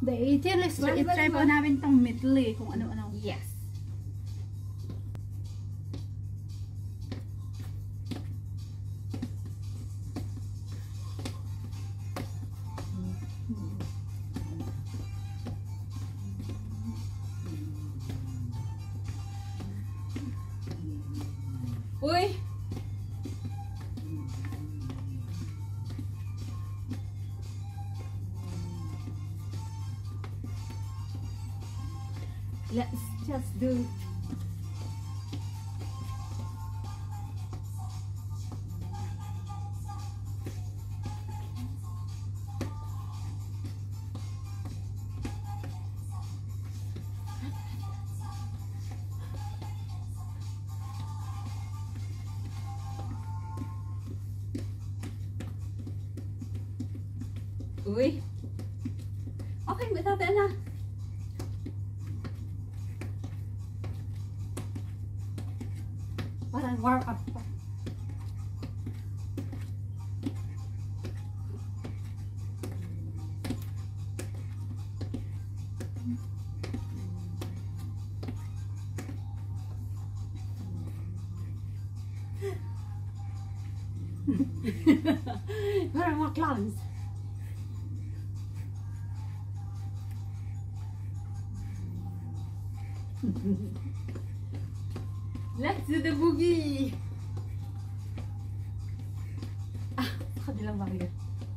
The 18, let's try po namin tong medley kung ano-ano. Yes. Uy! Let's just do. Uy! Okay, matata na. Parang warm up pa. Parang mga clowns. Let's do the boogie! Ah, sa kabilang bagay.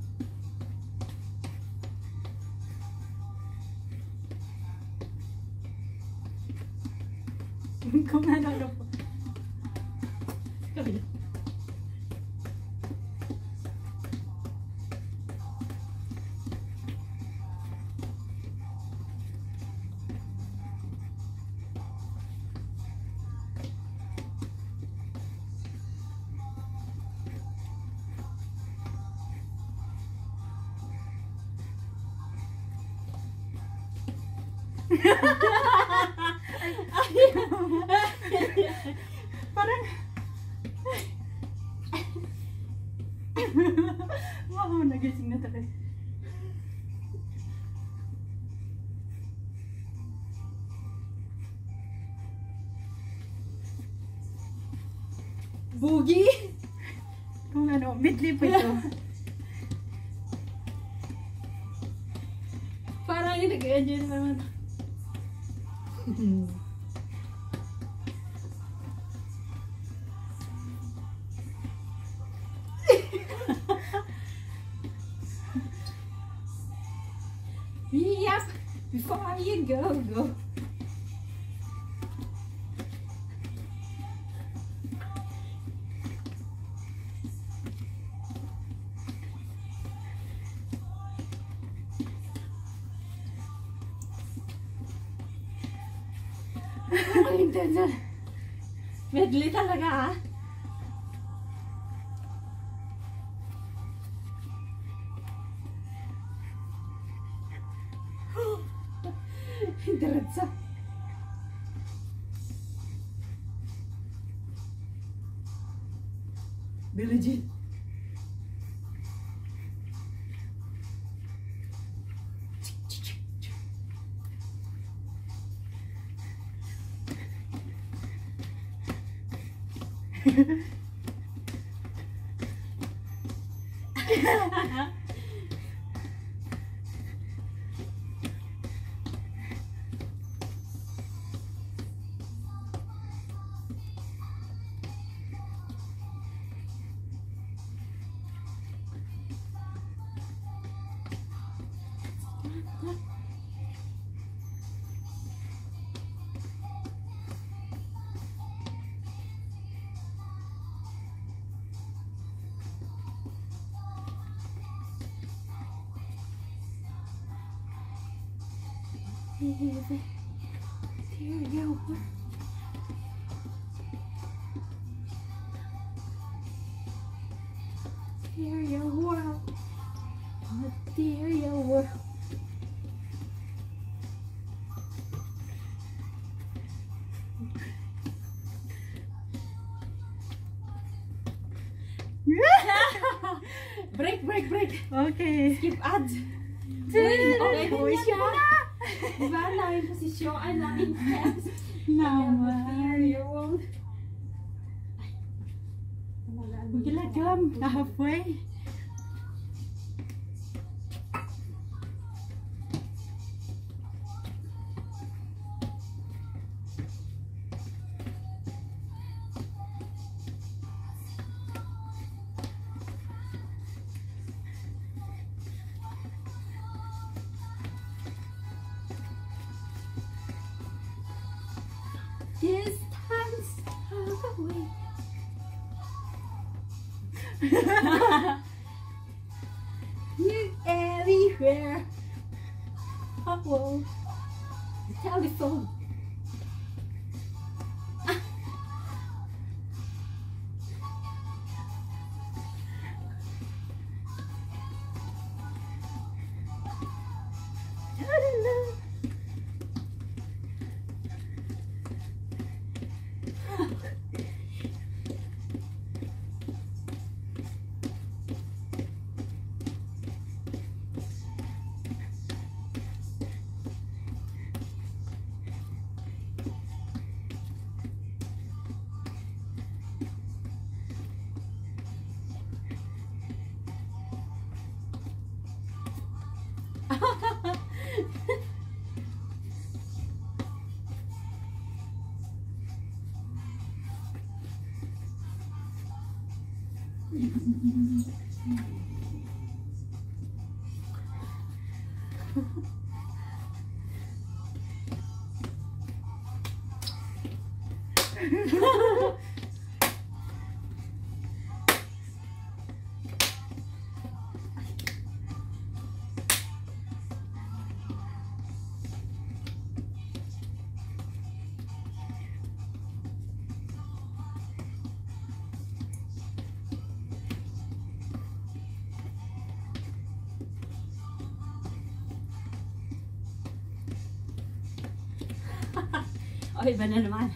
Kung ano po. Kabila. Parang wow, nagising na talaga. Boogie? Kung ano, medley po ito. Parang yung nag-enjoy naman. Yep, before you go. Ang intense. Medley talaga ah. Diretso. Billie Jean. Material world. Material world. Break. Okay. Skip ads. Okay, Uy, yan siya na. na. Diba, ang laking posisyon, ang laking steps. Naman. You won't. Magilagam. Halfway. Distance away. You everywhere. Oh, the telephone. Oh, iba na naman.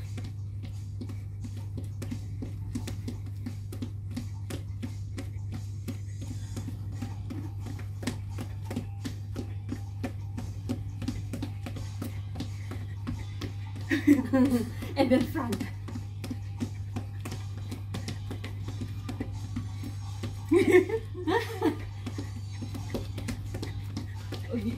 And then front. Uy.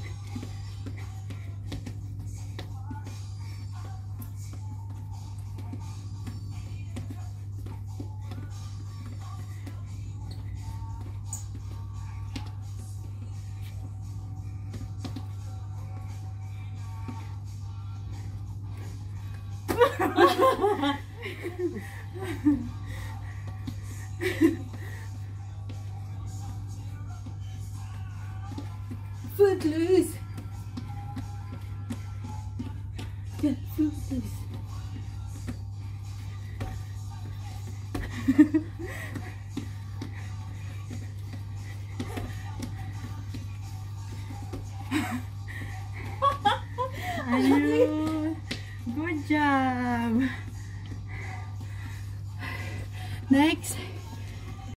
Footloose. Get footloose. Ayun. Good job. Next.